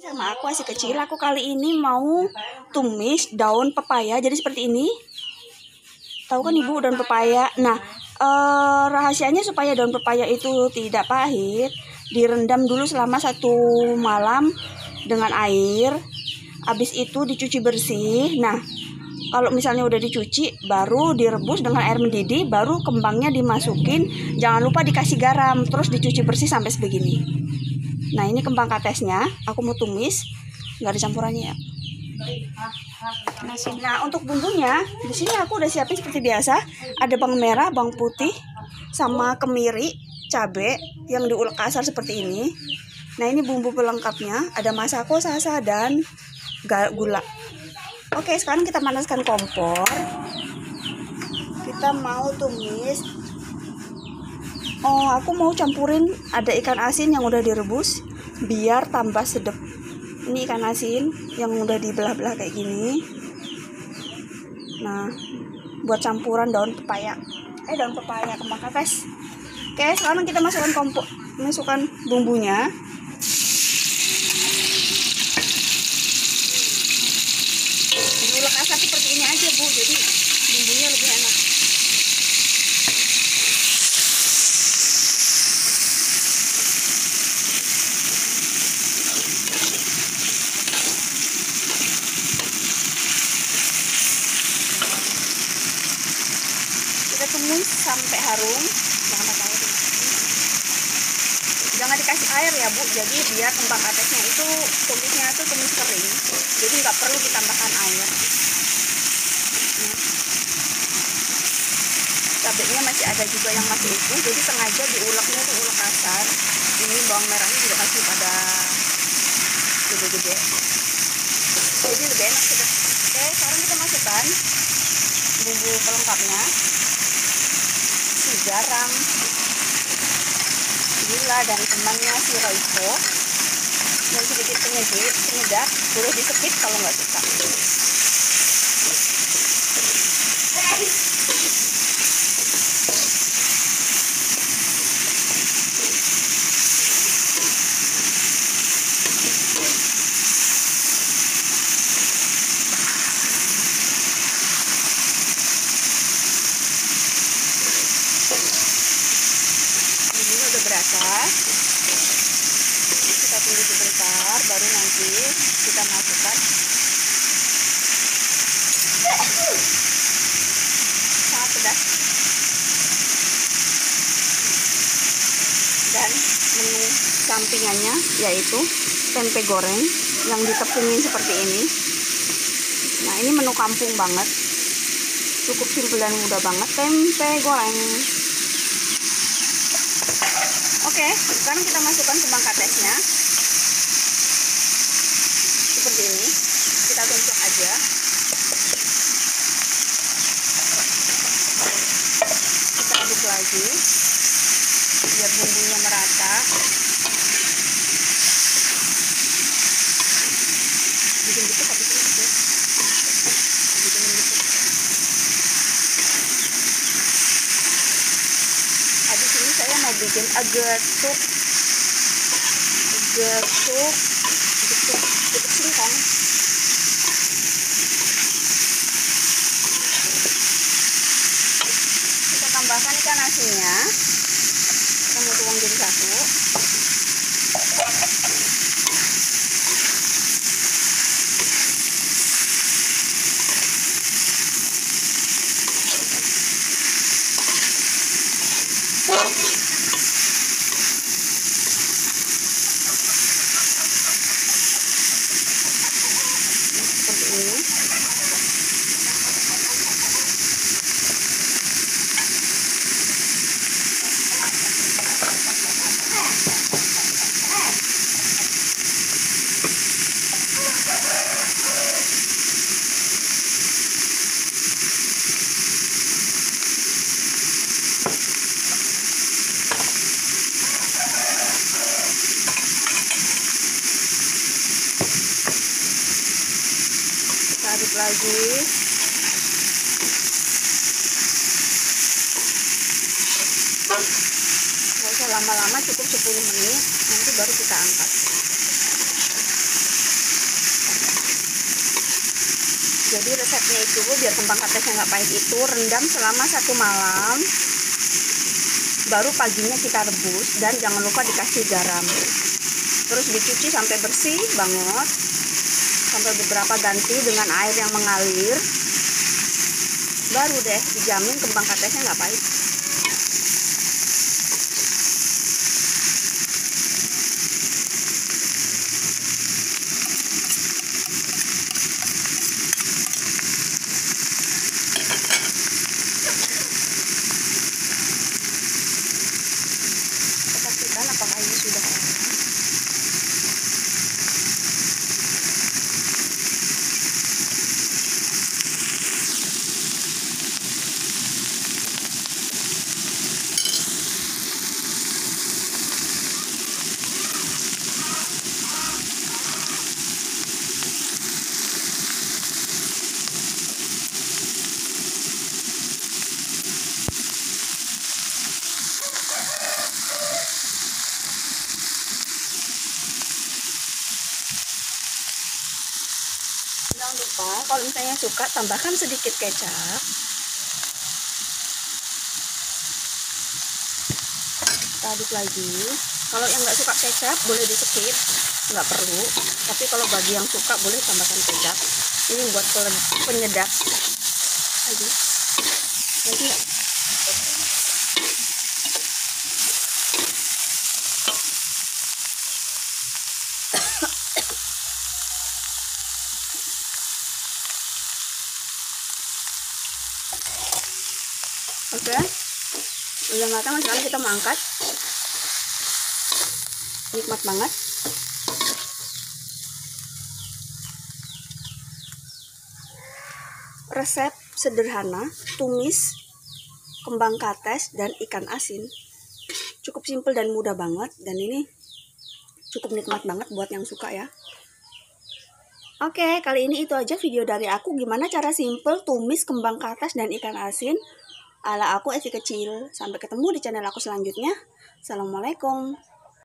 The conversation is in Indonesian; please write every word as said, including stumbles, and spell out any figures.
Sama aku masih kecil, aku kali ini mau tumis daun pepaya. Jadi seperti ini. Tahu kan Ibu daun pepaya? Nah, eh, rahasianya supaya daun pepaya itu tidak pahit, direndam dulu selama satu malam dengan air. Habis itu dicuci bersih. Nah, kalau misalnya udah dicuci, baru direbus dengan air mendidih, baru kembangnya dimasukin. Jangan lupa dikasih garam, terus dicuci bersih sampai sebegini. Nah, ini kembang katesnya, aku mau tumis, nggak ada campurannya ya. Nah, untuk bumbunya, di sini aku udah siapin seperti biasa. Ada bawang merah, bawang putih, sama kemiri, cabai yang diulek kasar seperti ini. Nah, ini bumbu pelengkapnya, ada masako, sasa, dan gula. Oke, sekarang kita panaskan kompor. Kita mau tumis. Oh, aku mau campurin ada ikan asin yang udah direbus biar tambah sedap. Ini ikan asin yang udah dibelah-belah kayak gini. Nah, buat campuran daun pepaya. Eh, daun pepaya kembang kates. Oke, sekarang kita masukkan kompor, masukkan bumbunya. Diulek kasar seperti ini aja, Bu. Jadi bumbunya lebih enak. Tumis sampai harum, jangan pakai air. Jangan dikasih air ya Bu, jadi biar kembang katesnya itu tumisnya itu tumis kering, jadi nggak perlu ditambahkan air. Nah, cabenya masih ada juga yang masih utuh, jadi sengaja diuleknya tuh ulek kasar. Ini bawang merahnya juga kasih pada gede-gede, jadi lebih enak sudah. Oke, sekarang kita masukkan bumbu pelengkapnya. Garam, gula, dan temannya si Royco, dan sedikit penyedap, penyedap boleh di skip kalau nggak suka. Kita tunggu sebentar, baru nanti kita masukkan sangat pedas. Dan menu sampingannya yaitu tempe goreng yang ditepungin seperti ini. Nah, ini menu kampung banget, cukup simpel dan mudah banget, tempe goreng. Oke, sekarang kita masukkan kembang katesnya seperti ini. Kita tumpuk aja. Kita aduk lagi biar bumbunya merata. Bikin gitu, habis ini gitu. Bikin gitu. Habis ini saya mau bikin agetuk, agetuk, agetuk, agetuk singkong. Kita tambahkan ikan asinnya. Kita mau tuang jadi satu. Seperti ini. Aduk lagi. Nggak usah lama-lama, cukup sepuluh menit, nanti baru kita angkat. Jadi resepnya itu biar kembang katesnya nggak pahit itu rendam selama satu malam, baru paginya kita rebus dan jangan lupa dikasih garam. Terus dicuci sampai bersih banget, sampai beberapa ganti dengan air yang mengalir. Baru deh dijamin kembang katesnya nggak pahit. Pastikan apakah ini sudah enak. Jangan lupa kalau misalnya suka tambahkan sedikit kecap. Kita aduk lagi. Kalau yang nggak suka kecap boleh di skip, nggak perlu. Tapi kalau bagi yang suka boleh tambahkan kecap. Ini buat penyedap lagi. Lagi nggak? Oke, udah matang. Sekarang kita mau angkat. Nikmat banget. Resep sederhana, tumis kembang kates dan ikan asin. Cukup simpel dan mudah banget. Dan ini cukup nikmat banget buat yang suka ya. Oke, kali ini itu aja video dari aku. Gimana cara simple tumis kembang kates dan ikan asin ala aku Evi kecil. Sampai ketemu di channel aku selanjutnya. Assalamualaikum.